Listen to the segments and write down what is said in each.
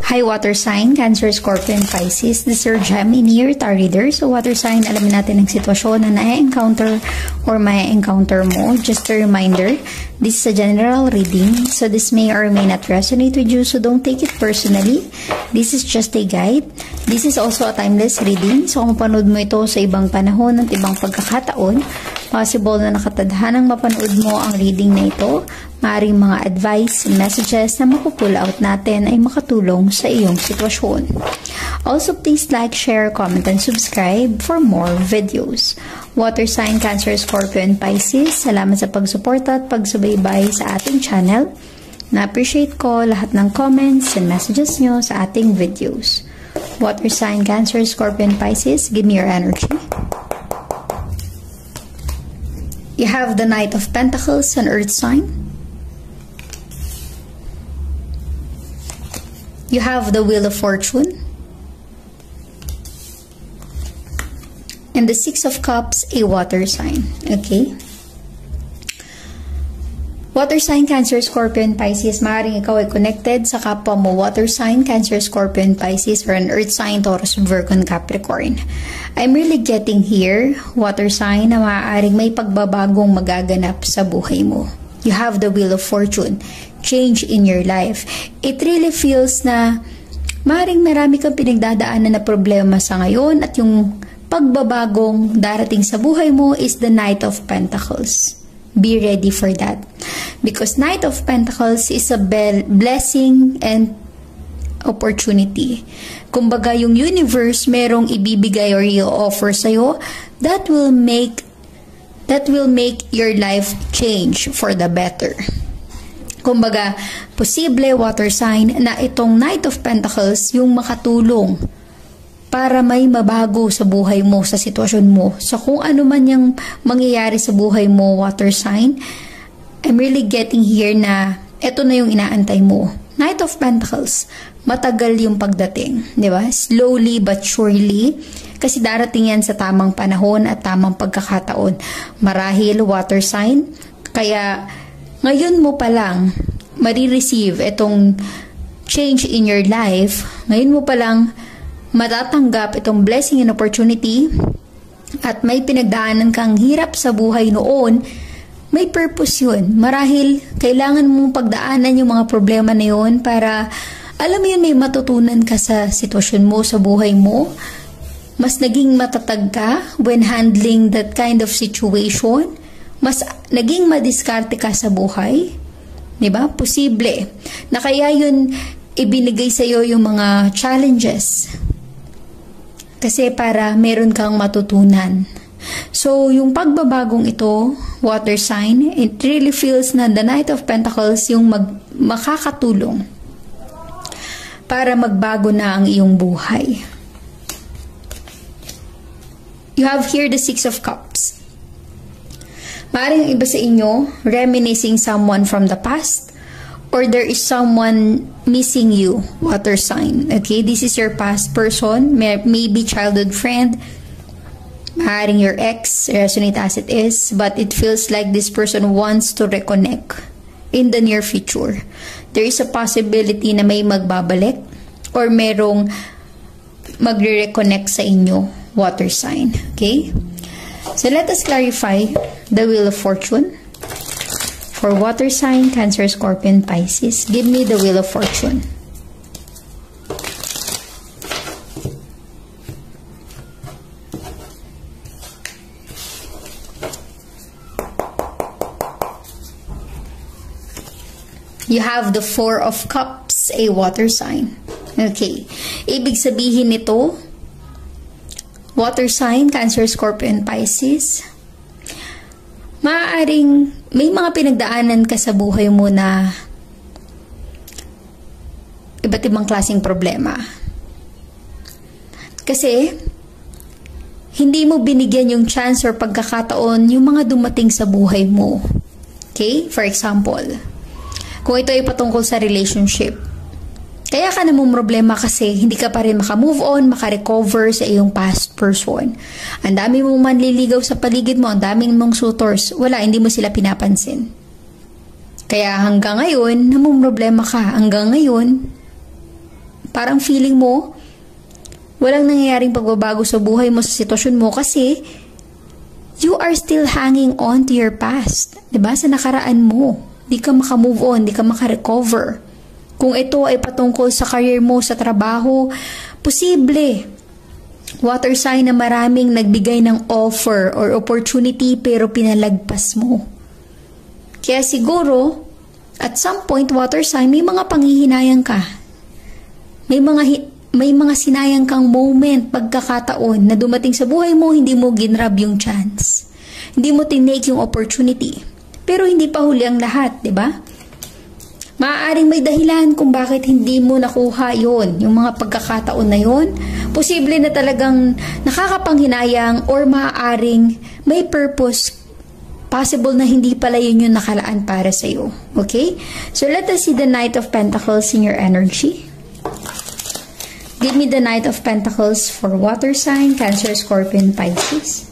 Hi water sign, Cancer, Scorpio, and Pisces. This is your Gemini or Star reader. So water sign, alamin natin ang sitwasyon na na-encounter or may-encounter mo. Just a reminder, this is a general reading. So this may or may not resonate with you. So don't take it personally. This is just a guide. This is also a timeless reading. So kung mapanood mo ito sa ibang panahon at ibang pagkakataon, possible na nakatadhanang mapanood mo ang reading na ito. Maaaring mga advice and messages na mapupull out natin ay makatulong sa iyong sitwasyon. Also, please like, share, comment, and subscribe for more videos. Water sign, Cancer, Scorpio, and Pisces, salamat sa pagsuporta at pagsubaybay sa ating channel. Na-appreciate ko lahat ng comments and messages nyo sa ating videos. Water sign, Cancer, Scorpio, and Pisces, give me your energy. You have the Knight of Pentacles, an Earth sign. You have the Wheel of Fortune. And the Six of Cups, a water sign. Okay? Water sign, Cancer, Scorpio, and Pisces. Maaaring ikaw ay connected sa kapwa mo. Water sign, Cancer, Scorpio, and Pisces. Or an Earth sign, Taurus, Virgo, and Capricorn. I'm really getting here, water sign, na maaaring may pagbabagong magaganap sa buhay mo. You have the Wheel of Fortune. Change in your life. It really feels na maaaring marami kang pinagdadaanan na problema sa ngayon at yung pagbabagong darating sa buhay mo is the Knight of Pentacles. Be ready for that. Because Knight of Pentacles is a blessing and opportunity. Kumbaga yung universe merong ibibigay or i-offer sa'yo that will make your life change for the better. Kumbaga, posible water sign na itong Knight of Pentacles yung makatulong para may mabago sa buhay mo, sa sitwasyon mo. So kung ano man yung mangyayari sa buhay mo, water sign, I'm really getting here na ito na yung inaantay mo. Knight of Pentacles, matagal yung pagdating, di ba? Slowly but surely, kasi darating yan sa tamang panahon at tamang pagkakataon. Marahil water sign, kaya ngayon mo pa lang marireceive itong change in your life. Ngayon mo pa lang matatanggap itong blessing and opportunity at may pinagdaanan kang hirap sa buhay noon. May purpose yun. Marahil kailangan mong pagdaanan yung mga problema na yun para alam mo yun, may matutunan ka sa sitwasyon mo, sa buhay mo. Mas naging matatag ka when handling that kind of situation. Mas naging madiskarte ka sa buhay. Diba? Posible. Na kaya yun ibinigay sa'yo yung mga challenges. Kasi para meron kang matutunan. So, yung pagbabagong ito, water sign, it really feels na the Knight of Pentacles yung makakatulong para magbago na ang iyong buhay. You have here the Six of Cups. Maaaring iba sa inyo, reminiscing someone from the past, or there is someone missing you, water sign. Okay, this is your past person, maybe childhood friend, maaaring your ex, resonate as it is, but it feels like this person wants to reconnect in the near future. There is a possibility na may magbabalik or merong magre-reconnect sa inyo, water sign. Okay? So let us clarify the Wheel of Fortune. For water sign, Cancer, Scorpio, and Pisces, give me the Wheel of Fortune. You have the Four of Cups, a water sign. Okay. Ibig sabihin nito, water sign, Cancer, Scorpio, and Pisces, maaaring may mga pinagdaanan ka sa buhay mo na iba't ibang klaseng problema. Kasi, hindi mo binigyan yung chance or pagkakataon yung mga dumating sa buhay mo. Okay? For example, kung ito ay patungkol sa relationship, kaya ka namang problema kasi hindi ka pa rin makamove on, makarecover sa iyong past person. Ang dami mong manliligaw sa paligid mo, ang daming mong suitors, wala, hindi mo sila pinapansin. Kaya hanggang ngayon, namang problema ka. Hanggang ngayon, Parang feeling mo, walang nangyayaring pagbabago sa buhay mo, sa sitwasyon mo kasi you are still hanging on to your past. Diba? Sa nakaraan mo. Di ka makamove on, di ka makarecover. Kung ito ay patungkol sa career mo, sa trabaho, posible. Water sign na maraming nagbigay ng offer or opportunity pero pinalagpas mo. Kaya siguro, at some point, water sign, may mga panghihinayang ka. May mga sinayang kang moment, pagkakataon na dumating sa buhay mo, hindi mo ginrab yung chance. Hindi mo tinake yung opportunity. Pero hindi pa huli ang lahat, di ba? Maaaring may dahilan kung bakit hindi mo nakuha yon, yung mga pagkakataon na yon. Posible na talagang nakakapanghinayang or maaaring may purpose. Possible na hindi pala yun yung nakalaan para sa'yo. Okay? So let us see the Knight of Pentacles in your energy. Give me the Knight of Pentacles for water sign, Cancer, Scorpion, Pisces.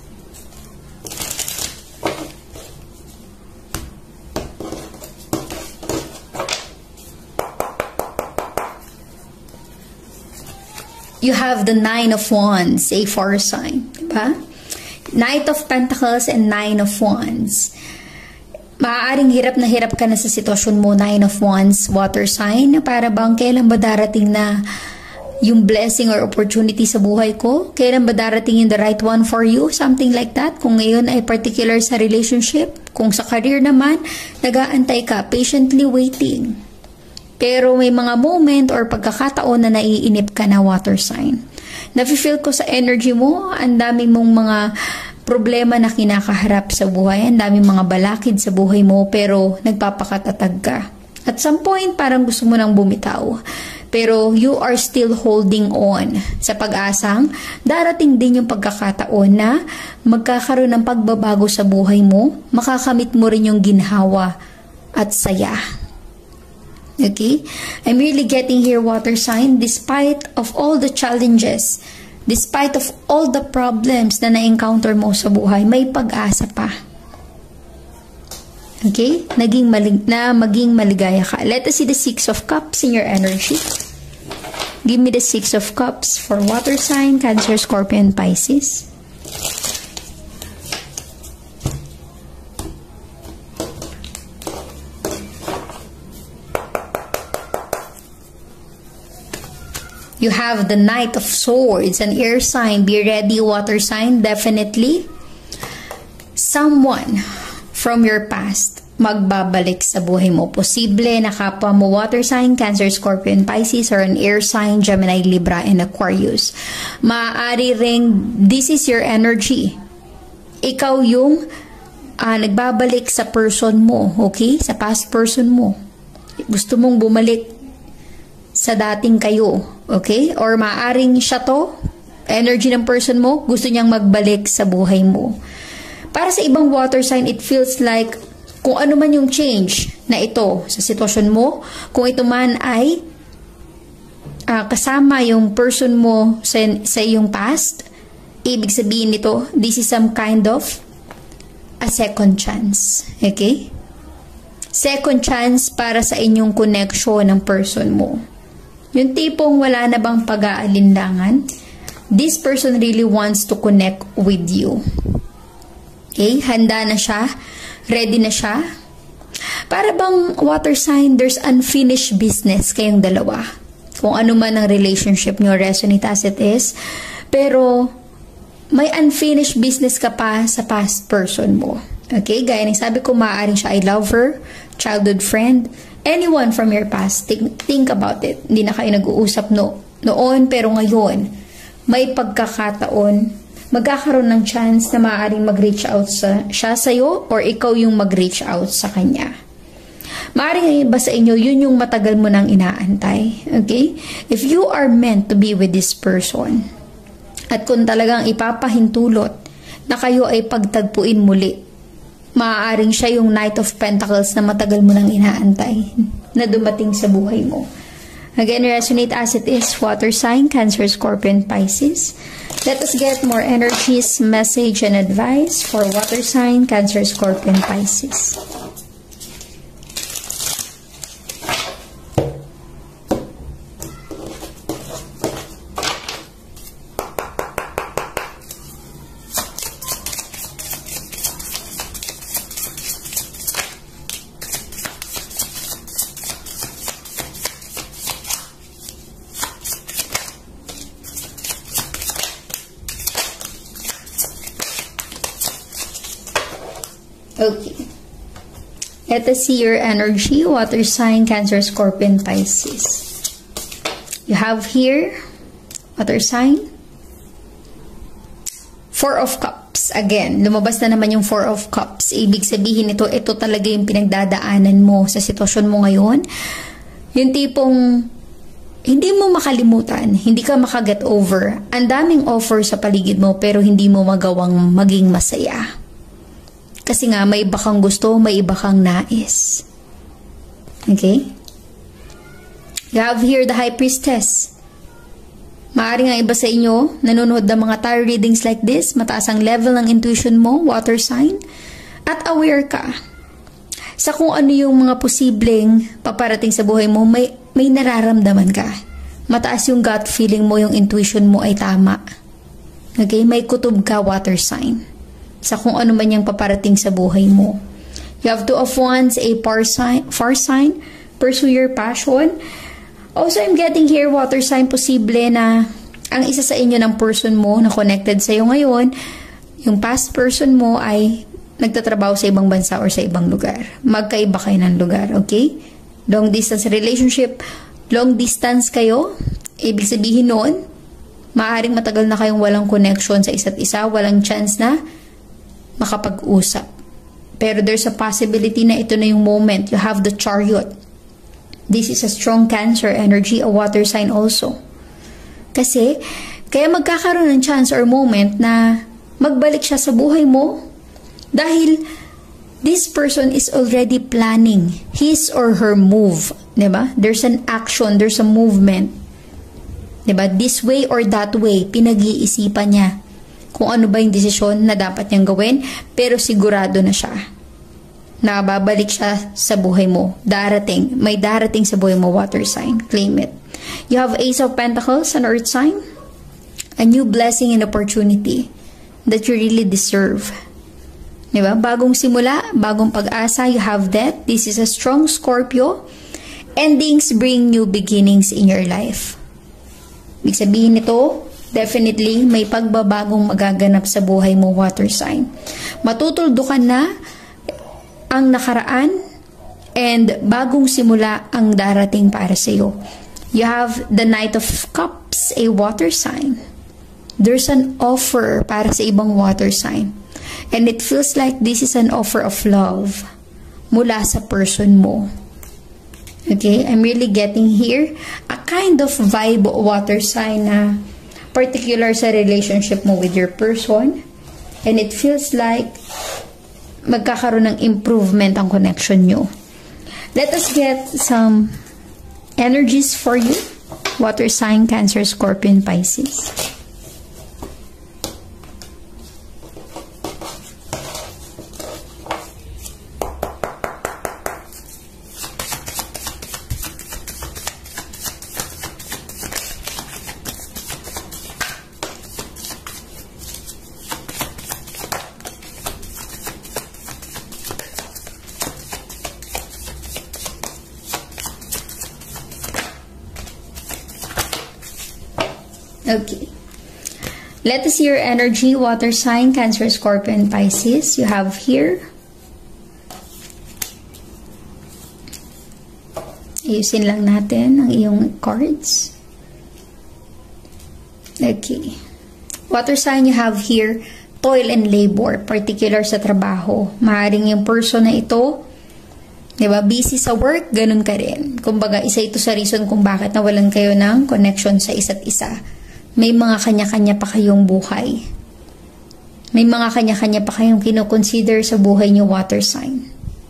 You have the Nine of Wands, a fire sign. Diba? Knight of Pentacles and Nine of Wands. Maaaring hirap na hirap ka na sa sitwasyon mo, Nine of Wands, water sign. Para bang kailan ba darating na yung blessing or opportunity sa buhay ko? Kailan ba darating yung the right one for you? Something like that. Kung ngayon ay particular sa relationship. Kung sa career naman, nag-aantay ka, patiently waiting. Pero may mga moment or pagkakataon na naiinip ka na, water sign. Nafe-feel ko sa energy mo, ang dami mong mga problema na kinakaharap sa buhay, ang daming mga balakid sa buhay mo, pero nagpapakatatag ka. At some point, parang gusto mo nang bumitaw. Pero you are still holding on sa pag-asang darating din yung pagkakataon na magkakaroon ng pagbabago sa buhay mo, makakamit mo rin yung ginhawa at saya. Okay? I'm really getting here, water sign, despite of all the challenges, despite of all the problems na na-encounter mo sa buhay, may pag-asa pa. Okay? Maging maligaya ka. Let us see the Six of Cups in your energy. Give me the Six of Cups for water sign, Cancer, Scorpion, Pisces. You have the Knight of Swords, an air sign. Be ready, water sign. Definitely. Someone from your past magbabalik sa buhay mo. Posible na kapwa mo, water sign, Cancer, Scorpion, Pisces, or an air sign, Gemini, Libra, and Aquarius. Maaari ring, this is your energy. Ikaw yung nagbabalik sa person mo, okay? Sa past person mo. Gusto mong bumalik sa dating kayo, okay? Or maaaring siya to, energy ng person mo, gusto niyang magbalik sa buhay mo. Para sa ibang water sign, it feels like kung ano man yung change na ito sa sitwasyon mo, kung ito man ay kasama yung person mo sa iyong past, ibig sabihin nito, this is some kind of a second chance. Okay? Second chance para sa inyong connection ng person mo. Yung tipong wala na bang pag-aalinlangan, this person really wants to connect with you. Okay? Handa na siya. Ready na siya. Para bang water sign, there's unfinished business kayong dalawa. Kung ano man ang relationship nyo, resonate as it is. Pero, may unfinished business ka pa sa past person mo. Okay? Gaya ng sabi ko, maaaring siya ay lover, childhood friend, anyone from your past. Think about it. Hindi na kayo nag-uusap noon, pero ngayon, may pagkakataon, magkakaroon ng chance na maaaring mag-reach out siya sa'yo or ikaw yung mag-reach out sa kanya. Maaaring iba sa inyo, yun yung matagal mo nang inaantay. Okay? If you are meant to be with this person, at kung talagang ipapahintulot na kayo ay pagtagpuin muli, maaaring siya yung Knight of Pentacles na matagal mo nang inaantay na dumating sa buhay mo. Again, resonate as it is, water sign, Cancer, Scorpion, Pisces. Let us get more energies, message, and advice for water sign, Cancer, Scorpion, Pisces. Okay. Let us see your energy. Water sign, Cancer, Scorpion, Pisces. You have here, water sign, Four of Cups. Again, lumabas na naman yung Four of Cups. Ibig sabihin ito talaga yung pinagdadaanan mo sa sitwasyon mo ngayon. Yung tipong hindi mo makalimutan, hindi ka makaget over. Ang daming offer sa paligid mo pero hindi mo magawang maging masaya. Kasi nga, may iba kang gusto, may iba kang nais. Okay? You have here the High Priestess. Maaari nga iba sa inyo, nanonood ng mga tarot readings like this, mataas ang level ng intuition mo, water sign, at aware ka sa kung ano yung mga posibleng paparating sa buhay mo, may nararamdaman ka. Mataas yung gut feeling mo, yung intuition mo ay tama. Okay? May kutob ka, water sign, sa kung ano man yung paparating sa buhay mo. You have Two of Wands, a fire sign, pursue your passion. Also, I'm getting here, water sign, posible na ang isa sa inyo ng person mo na connected sa'yo ngayon, yung past person mo ay nagtatrabaho sa ibang bansa or sa ibang lugar. Magkaiba kayo ng lugar, okay? Long distance relationship, long distance kayo, ibig sabihin noon, maaaring matagal na kayong walang connection sa isa't isa, walang chance na makapag-usap. Pero there's a possibility na ito na yung moment. You have the Chariot. This is a strong Cancer energy, a water sign also. Kasi, kaya magkakaroon ng chance or moment na magbalik siya sa buhay mo dahil this person is already planning his or her move. Diba? There's an action, there's a movement. Diba? This way or that way, pinag-iisipan niya kung ano ba yung desisyon na dapat niyang gawin, pero sigurado na siya na babalik siya sa buhay mo. Darating. May darating sa buhay mo, water sign. Claim it. You have Ace of Pentacles, an earth sign. A new blessing and opportunity that you really deserve. Diba? Bagong simula, bagong pag-asa, you have that. This is a strong Scorpio. Endings bring new beginnings in your life. Ibig sabihin nito, definitely, may pagbabagong magaganap sa buhay mo, water sign. Matutuldukan na ang nakaraan and bagong simula ang darating para sa iyo. You have the Knight of Cups, a water sign. There's an offer para sa ibang water sign. And it feels like this is an offer of love mula sa person mo. Okay? I'm really getting here a kind of vibe water sign na particular sa relationship mo with your person. And it feels like magkakaroon ng improvement ang connection nyo. Let us get some energies for you. Water sign, Cancer, Scorpion, Pisces. Okay. Let us see your energy, water sign, Cancer, Scorpion, Pisces. You have here. Ayusin lang natin ang iyong cards. Okay. Water sign, you have here, toil and labor, particular sa trabaho. Maaaring yung person na ito, diba, busy sa work, ganun ka rin. Kumbaga, isa ito sa reason kung bakit nawalan kayo ng connection sa isa't isa. May mga kanya-kanya pa kayong buhay. May mga kanya-kanya pa kayong kinoconsider sa buhay niyo, water sign.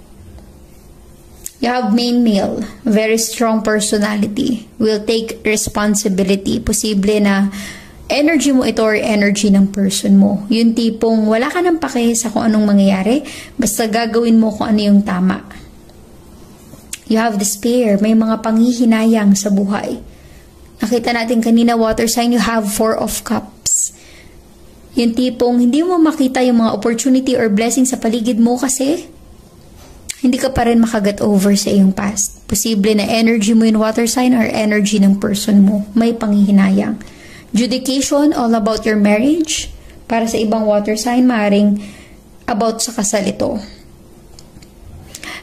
You have main male, very strong personality, will take responsibility. Posible na energy mo ito or energy ng person mo. Yung tipong wala ka nang pake sa kung anong mangyayari, basta gagawin mo kung ano yung tama. You have despair, may mga panghihinayang sa buhay. Nakita natin kanina, water sign, you have Four of Cups. Yung tipong hindi mo makita yung mga opportunity or blessing sa paligid mo kasi hindi ka pa rin makaget over sa iyong past. Posible na energy mo yung water sign or energy ng person mo. May panghihinayang. Judication, all about your marriage. Para sa ibang water sign, maaaring about sa kasal ito.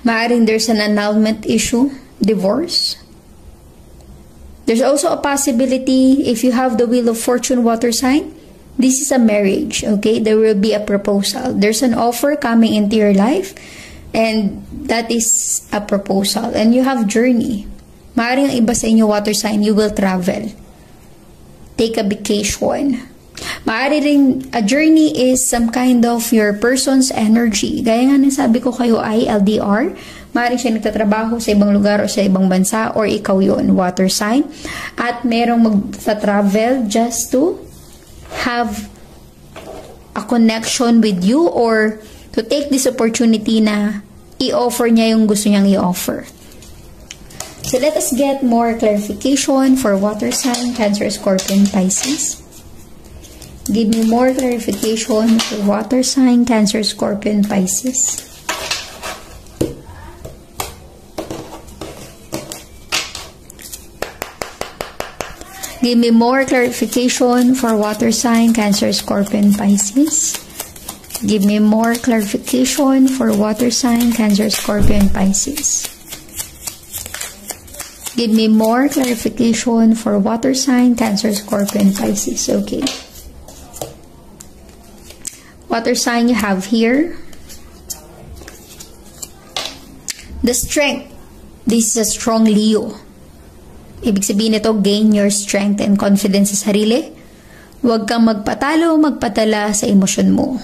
Maaring there's an annulment issue, divorce. There's also a possibility, if you have the Wheel of Fortune water sign, this is a marriage, okay? There will be a proposal. There's an offer coming into your life, and that is a proposal. And you have journey. Maaring ang iba sa inyo water sign, you will travel. Take a vacation. Maaari rin, a journey is some kind of your person's energy. Gaya nga nasabi ko kayo ay LDR. Maaari siya nagtatrabaho sa ibang lugar o sa ibang bansa, or ikaw yon, water sign. At merong magta-travel just to have a connection with you, or to take this opportunity na i-offer niya yung gusto niyang i-offer. So let us get more clarification for water sign, Cancer, Scorpion, Pisces. Give me more clarification for water sign, Cancer, Scorpion, Pisces. Give me more clarification for water sign, Cancer, Scorpion, Pisces. Give me more clarification for water sign, Cancer, Scorpion, Pisces. Give me more clarification for water sign, Cancer, Scorpion, Pisces. Okay. Water sign you have here. The strength. This is a strong Leo. Ibig sabihin nito, gain your strength and confidence sa sarili. Huwag kang magpatalo, magpatala sa emosyon mo.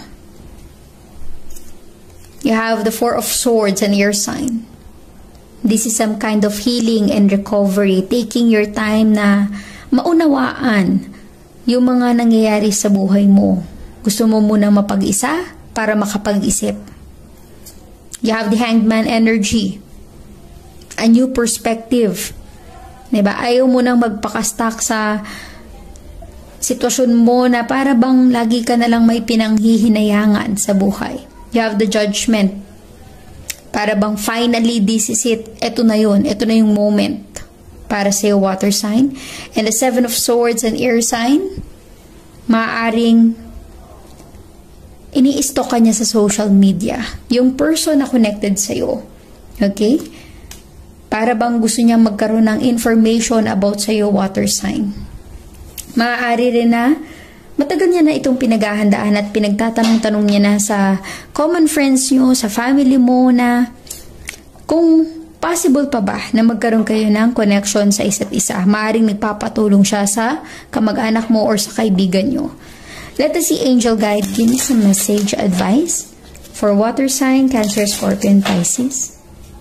You have the Four of Swords and your sign. This is some kind of healing and recovery. Taking your time na maunawaan yung mga nangyayari sa buhay mo. Gusto mo munang mapag-isa para makapag-isip. You have the Hanged Man energy. A new perspective. Diba? Ayaw mo nang magpakastak sa sitwasyon mo na para bang lagi ka na lang may pinanghihinayangan sa buhay. You have the Judgment. Para bang finally this is it. Ito na yun. Ito na yung moment para sa water sign. And the Seven of Swords and air sign, maaaring ini-stalk ka niya sa social media. Yung person na connected sa'yo. Okay? Para bang gusto niya magkaroon ng information about sa iyo, water sign. Maaari rin na matagal niya na itong pinaghahandaan at pinagtatanong-tanong niya na sa common friends niyo, sa family mo, na kung possible pa ba na magkaroon kayo ng connection sa isa't isa. Maaaring nagpapatulong siya sa kamag-anak mo or sa kaibigan niyo. Let us see angel guide. Give me some message advice for water sign, Cancer, Scorpion, Pisces.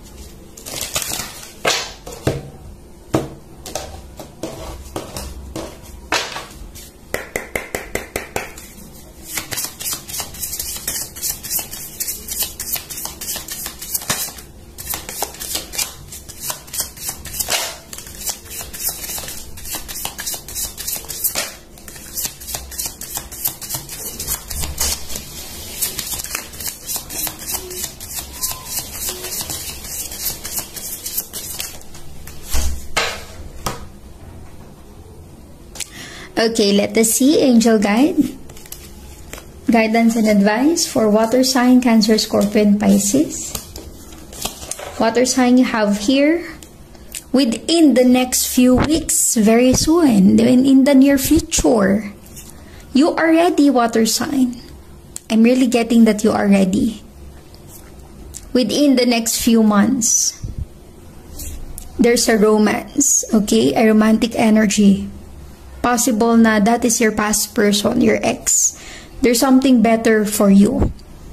Okay, let us see angel guide. Guidance and advice for water sign, Cancer, Scorpion, Pisces. Water sign you have here. Within the next few weeks, very soon, in the near future, you are ready, water sign. I'm really getting that you are ready. Within the next few months, there's a romance, okay? A romantic energy. Possible na that is your past person, your ex. There's something better for you.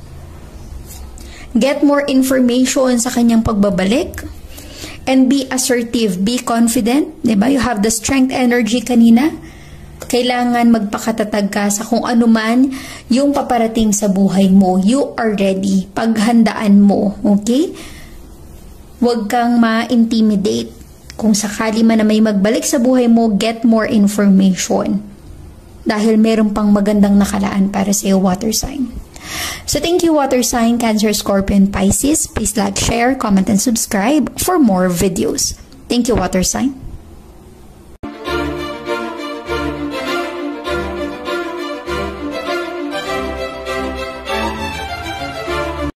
Get more information sa kanyang pagbabalik. And be assertive, be confident. Diba? You have the strength energy kanina. Kailangan magpakatatag ka sa kung ano man yung paparating sa buhay mo. You are ready. Paghandaan mo. Okay? Huwag kang ma-intimidate. Kung sakali man na may magbalik sa buhay mo, get more information. Dahil meron pang magandang nakalaan para sa iyo, water sign. So thank you, water sign, Cancer, Scorpion, Pisces. Please like, share, comment, and subscribe for more videos. Thank you, water sign.